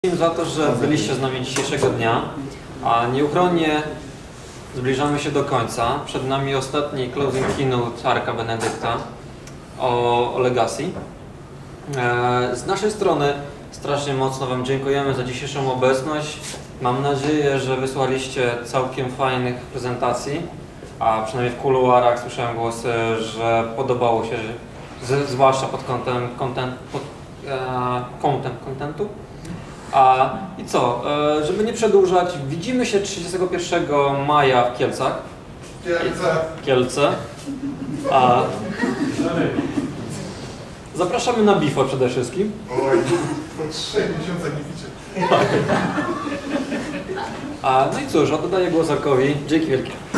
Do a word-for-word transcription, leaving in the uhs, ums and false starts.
Dziękuję za to, że byliście z nami dzisiejszego dnia, a nieuchronnie zbliżamy się do końca. Przed nami ostatni closing keynote Arka Benedykta o, o Legacy. Z naszej strony strasznie mocno Wam dziękujemy za dzisiejszą obecność. Mam nadzieję, że wysłaliście całkiem fajnych prezentacji, a przynajmniej w kuluarach słyszałem głosy, że podobało się, z, zwłaszcza pod kątem content, pod, e, kątem kontentu. A, I co, e, żeby nie przedłużać, widzimy się trzydziestego pierwszego maja w Kielcach. Kielce. Kielce. A, zapraszamy na Bifo przede wszystkim. Oj, po trzech miesiącach nie widzicie. A, no i cóż, oddaję głos Arkowi. Dzięki wielkie.